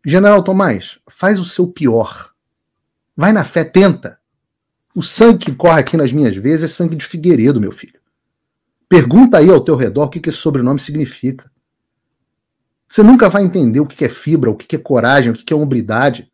General Tomás, faz o seu pior. Vai na fé, tenta. O sangue que corre aqui nas minhas veias é sangue de Figueiredo, meu filho. Pergunta aí ao teu redor o que esse sobrenome significa. Você nunca vai entender o que é fibra, o que é coragem, o que é hombridade.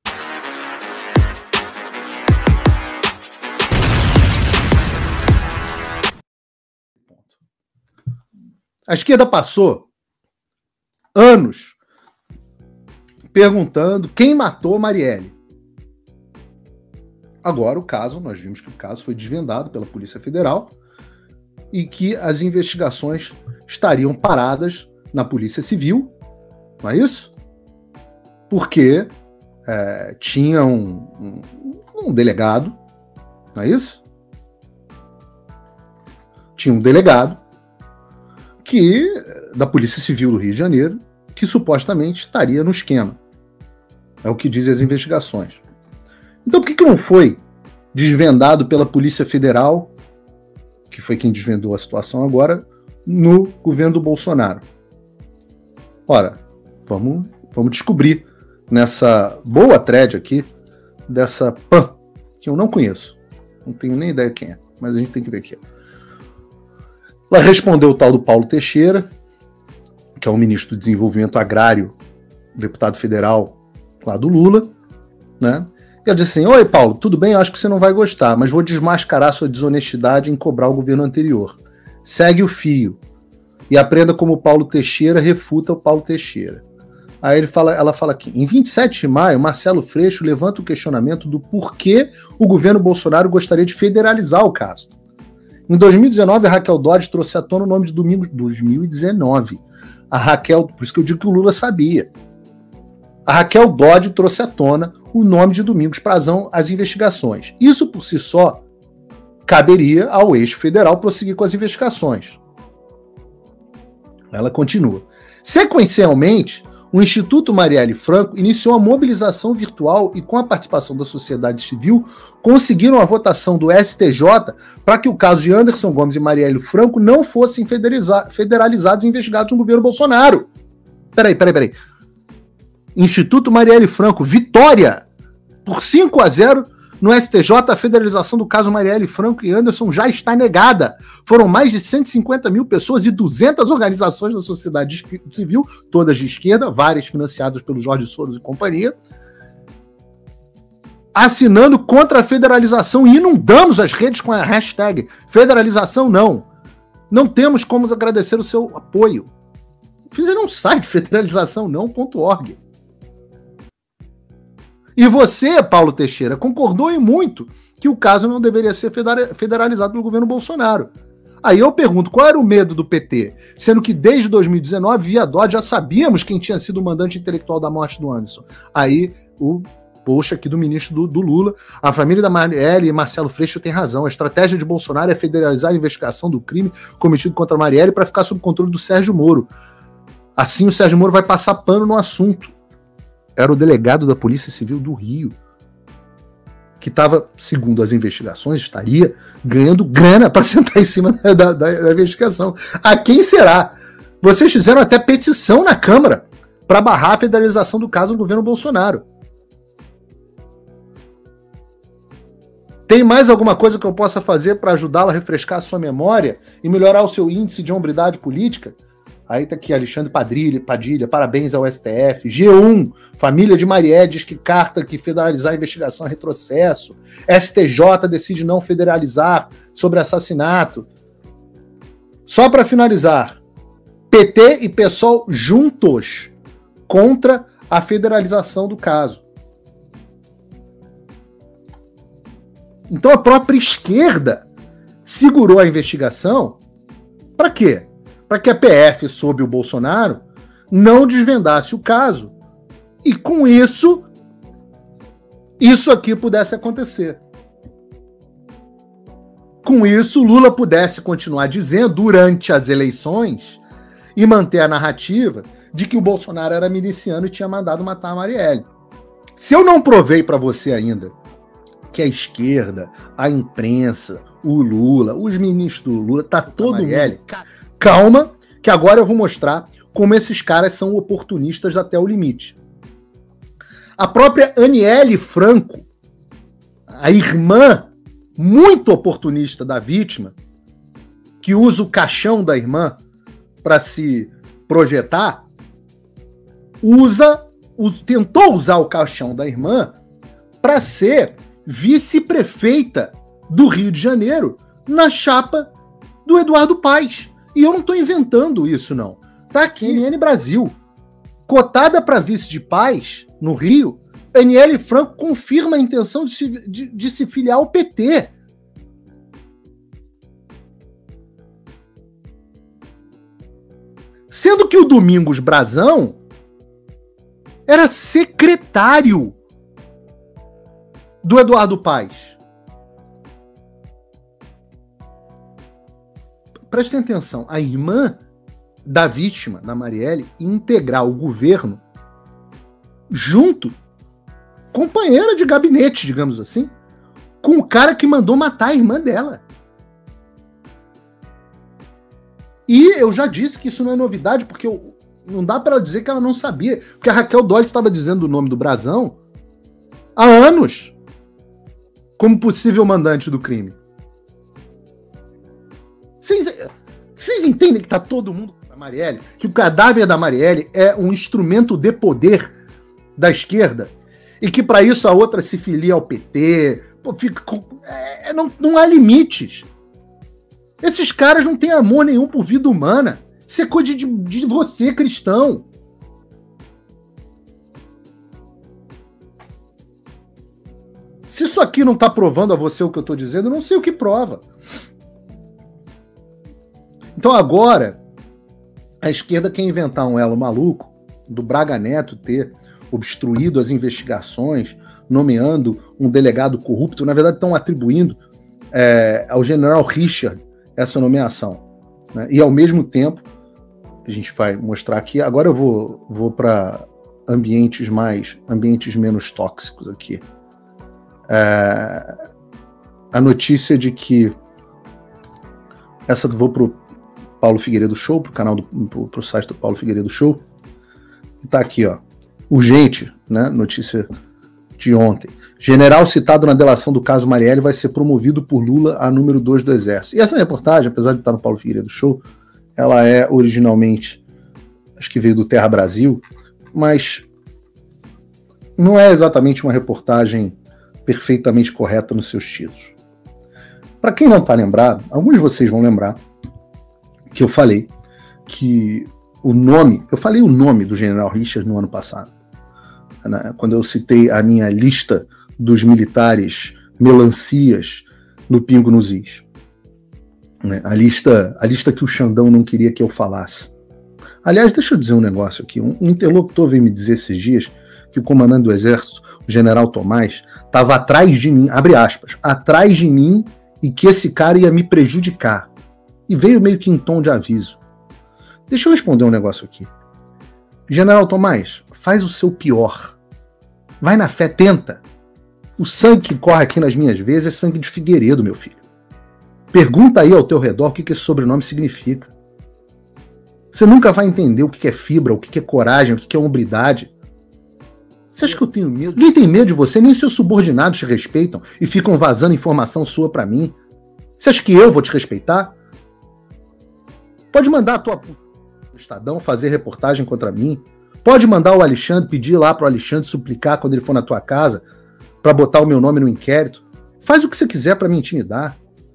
A esquerda passou anos perguntando quem matou Marielle. Agora o caso, nós vimos que o caso foi desvendado pela Polícia Federal e que as investigações estariam paradas na Polícia Civil, não é isso? Porque tinha um delegado, não é isso? Tinha um delegado da Polícia Civil do Rio de Janeiro que supostamente estaria no esquema. É o que dizem as investigações. Então por que não foi desvendado pela Polícia Federal, que foi quem desvendou a situação agora, no governo do Bolsonaro? Ora, vamos descobrir nessa boa thread aqui, dessa PAN, que eu não conheço. Não tenho nem ideia quem é, mas a gente tem que ver aqui. Ela respondeu o tal do Paulo Teixeira, que é o ministro do Desenvolvimento Agrário, deputado federal lá do Lula, né? E ela disse assim: oi, Paulo, tudo bem? Eu acho que você não vai gostar, mas vou desmascarar sua desonestidade em cobrar o governo anterior. Segue o fio e aprenda como o Paulo Teixeira refuta o Paulo Teixeira. Aí ela fala aqui: em 27 de maio, Marcelo Freixo levanta o questionamento do porquê o governo Bolsonaro gostaria de federalizar o caso. Em 2019, a Raquel Dodge trouxe à tona o nome de Domingos. 2019. A Raquel, por isso que eu digo que o Lula sabia. A Raquel Dodge trouxe à tona o nome de Domingos Brazão às investigações. Isso por si só caberia ao eixo federal prosseguir com as investigações. Ela continua. Sequencialmente, o Instituto Marielle Franco iniciou a mobilização virtual e, com a participação da sociedade civil, conseguiram a votação do STJ para que o caso de Anderson Gomes e Marielle Franco não fossem federalizados e investigados no governo Bolsonaro. Peraí. Instituto Marielle Franco, vitória! Por 5-0 no STJ, a federalização do caso Marielle Franco e Anderson já está negada. Foram mais de 150 mil pessoas e 200 organizações da sociedade civil, todas de esquerda, várias financiadas pelo Jorge Soros e companhia, assinando contra a federalização e inundamos as redes com a hashtag federalização não. Não temos como agradecer o seu apoio. Fizeram um site federalizaçãonão.org. E você, Paulo Teixeira, concordou em muito que o caso não deveria ser federalizado pelo governo Bolsonaro. Aí eu pergunto, qual era o medo do PT? Sendo que desde 2019, via Dodge, já sabíamos quem tinha sido o mandante intelectual da morte do Anderson. Aí o post aqui do ministro do Lula: a família da Marielle e Marcelo Freixo tem razão. A estratégia de Bolsonaro é federalizar a investigação do crime cometido contra a Marielle para ficar sob controle do Sérgio Moro. Assim o Sérgio Moro vai passar pano no assunto. Era o delegado da Polícia Civil do Rio, que estava, segundo as investigações, estaria ganhando grana para sentar em cima da investigação. A quem será? Vocês fizeram até petição na Câmara para barrar a federalização do caso do governo Bolsonaro. Tem mais alguma coisa que eu possa fazer para ajudá-la a refrescar a sua memória e melhorar o seu índice de hombridade política? Aí tá aqui Alexandre Padilha, parabéns ao STF. G1, família de Marielle diz que carta que federalizar a investigação é retrocesso. STJ decide não federalizar sobre assassinato. Só para finalizar, PT e PSOL juntos contra a federalização do caso. Então a própria esquerda segurou a investigação para quê? Para que a PF, sob o Bolsonaro, não desvendasse o caso. E com isso aqui pudesse acontecer. Com isso, Lula pudesse continuar dizendo, durante as eleições, e manter a narrativa de que o Bolsonaro era miliciano e tinha mandado matar a Marielle. Se eu não provei para você ainda que a esquerda, a imprensa, o Lula, os ministros do Lula, tá todo mundo... Calma, que agora eu vou mostrar como esses caras são oportunistas até o limite. A própria Aniele Franco, a irmã muito oportunista da vítima, que usa o caixão da irmã para se projetar, tentou usar o caixão da irmã para ser vice-prefeita do Rio de Janeiro na chapa do Eduardo Paes. E eu não estou inventando isso, não. Tá aqui, NN Brasil. Cotada para vice de Paes, no Rio, Aniele Franco confirma a intenção de se filiar ao PT. Sendo que o Domingos Brazão era secretário do Eduardo Paes. Prestem atenção, a irmã da vítima, da Marielle, integrar o governo junto, companheira de gabinete, digamos assim, com o cara que mandou matar a irmã dela. E eu já disse que isso não é novidade, porque não dá para ela dizer que ela não sabia, porque a Raquel Dodge estava dizendo o nome do Brazão há anos como possível mandante do crime. Vocês entendem que tá todo mundo com a Marielle? Que o cadáver da Marielle é um instrumento de poder da esquerda? E que para isso a outra se filia ao PT? Pô, não há limites. Esses caras não têm amor nenhum por vida humana. Isso é coisa de você, cristão. Se isso aqui não tá provando a você o que eu tô dizendo, eu não sei o que prova. Então agora, a esquerda quer inventar um elo maluco do Braga Neto ter obstruído as investigações, nomeando um delegado corrupto. Na verdade, estão atribuindo ao general Richard essa nomeação. Né? E ao mesmo tempo, a gente vai mostrar aqui, agora eu vou para ambientes menos tóxicos aqui. A notícia de que vou pro Paulo Figueiredo Show, pro site do Paulo Figueiredo Show, e tá aqui, ó, urgente, né, notícia de ontem. General citado na delação do caso Marielle vai ser promovido por Lula a número 2 do Exército. E essa reportagem, apesar de estar no Paulo Figueiredo Show, ela é originalmente, acho que veio do Terra Brasil, mas não é exatamente uma reportagem perfeitamente correta nos seus títulos. Para quem não está lembrado, alguns de vocês vão lembrar que eu falei que eu falei o nome do general Richard no ano passado, né, quando eu citei a minha lista dos militares melancias no Pingo nos Is. Né, a lista que o Xandão não queria que eu falasse. Aliás, deixa eu dizer um negócio aqui. Um interlocutor veio me dizer esses dias que o comandante do Exército, o general Tomás, estava atrás de mim, abre aspas, atrás de mim, e que esse cara ia me prejudicar. E veio meio que em tom de aviso. Deixa eu responder um negócio aqui. General Tomás, faz o seu pior. Vai na fé, tenta. O sangue que corre aqui nas minhas veias é sangue de Figueiredo, meu filho. Pergunta aí ao teu redor o que esse sobrenome significa. Você nunca vai entender o que é fibra, o que é coragem, o que é hombridade. Você acha que eu tenho medo? Ninguém tem medo de você, nem seus subordinados te respeitam e ficam vazando informação sua pra mim. Você acha que eu vou te respeitar? Pode mandar a tua Estadão fazer reportagem contra mim. Pode mandar o Alexandre, pedir lá pro Alexandre suplicar quando ele for na tua casa pra botar o meu nome no inquérito. Faz o que você quiser pra me intimidar.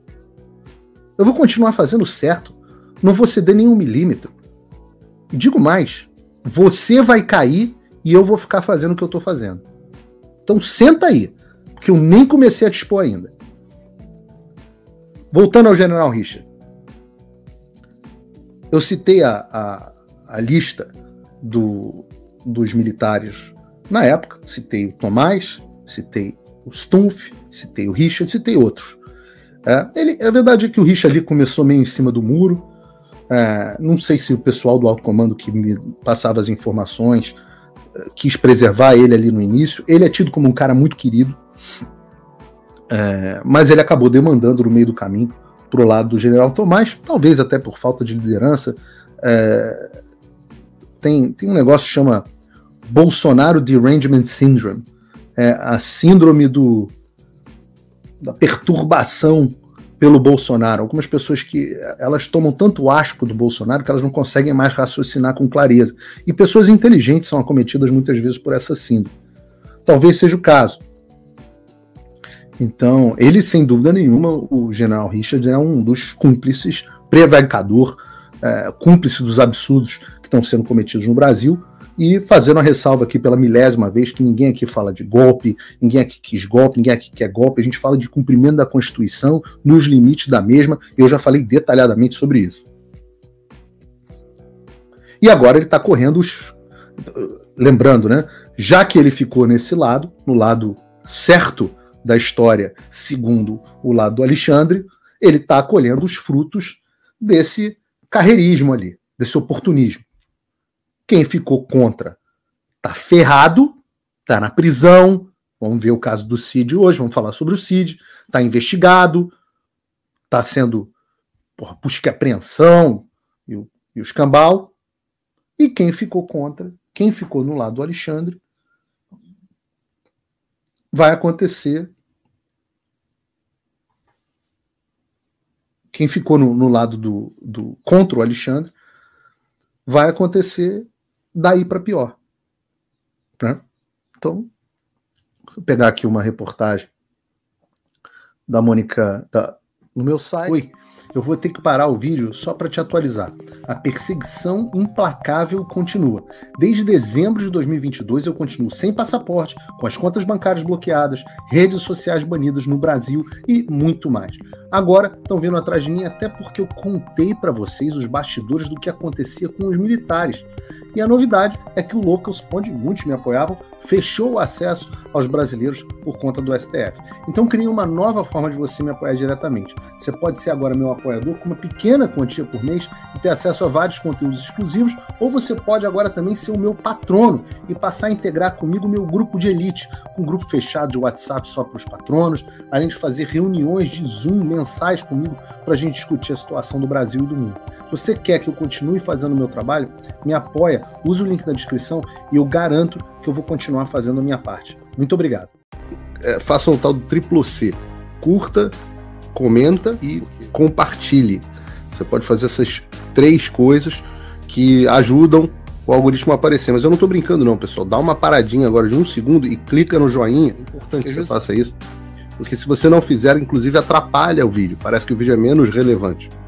Eu vou continuar fazendo certo. Não vou ceder nenhum milímetro. E digo mais, você vai cair e eu vou ficar fazendo o que eu tô fazendo. Então senta aí, porque eu nem comecei a te expor ainda. Voltando ao general Richard. Eu citei a lista dos militares na época. Citei o Tomás, citei o Stumpf, citei o Richard, citei outros. A verdade é que o Richard ali começou meio em cima do muro. Não sei se o pessoal do alto comando que me passava as informações quis preservar ele ali no início. Ele é tido como um cara muito querido, mas ele acabou demandando no meio do caminho pro lado do general Tomás, talvez até por falta de liderança. Tem um negócio que chama Bolsonaro Derangement Syndrome, a síndrome da perturbação pelo Bolsonaro. Algumas pessoas que elas tomam tanto asco do Bolsonaro que elas não conseguem mais raciocinar com clareza. E pessoas inteligentes são acometidas muitas vezes por essa síndrome. Talvez seja o caso. Então, ele, sem dúvida nenhuma, o general Richard é um dos cúmplices, prevaricador, cúmplice dos absurdos que estão sendo cometidos no Brasil. E fazendo a ressalva aqui pela 1000ª vez que ninguém aqui fala de golpe, ninguém aqui quis golpe, ninguém aqui quer golpe, a gente fala de cumprimento da Constituição nos limites da mesma, eu já falei detalhadamente sobre isso. E agora ele está correndo lembrando, né? Já que ele ficou nesse lado, no lado certo da história, segundo o lado do Alexandre, ele está colhendo os frutos desse carreirismo ali, desse oportunismo. Quem ficou contra tá ferrado, tá na prisão. Vamos ver o caso do Cid hoje, vamos falar sobre o Cid. Tá investigado, tá sendo busca e apreensão e os cambal. E quem ficou contra, quem ficou no lado do Alexandre, vai acontecer. Quem ficou no lado do contra o Alexandre, vai acontecer daí para pior. Né? Então, se eu pegar aqui uma reportagem da Mônica no meu site. Oi, eu vou ter que parar o vídeo só para te atualizar. A perseguição implacável continua. Desde dezembro de 2022 eu continuo sem passaporte, com as contas bancárias bloqueadas, redes sociais banidas no Brasil e muito mais. Agora estão vindo atrás de mim até porque eu contei para vocês os bastidores do que acontecia com os militares. E a novidade é que o Locals, onde muitos me apoiavam, fechou o acesso aos brasileiros por conta do STF. Então criei uma nova forma de você me apoiar diretamente. Você pode ser agora meu apoiador com uma pequena quantia por mês e ter acesso a vários conteúdos exclusivos, ou você pode agora também ser o meu patrono e passar a integrar comigo o meu grupo de elite, um grupo fechado de WhatsApp só para os patronos, além de fazer reuniões de Zoom mensais comigo para a gente discutir a situação do Brasil e do mundo. Se você quer que eu continue fazendo o meu trabalho, me apoia, use o link na descrição e eu garanto que eu vou continuar fazendo a minha parte. Muito obrigado. Faça o tal do triplo C. Curta, comenta e compartilhe. Você pode fazer essas 3 coisas que ajudam o algoritmo a aparecer. Mas eu não estou brincando não, pessoal. Dá uma paradinha agora de 1 segundo e clica no joinha. É importante que você faça isso. Porque se você não fizer, inclusive atrapalha o vídeo. Parece que o vídeo é menos relevante.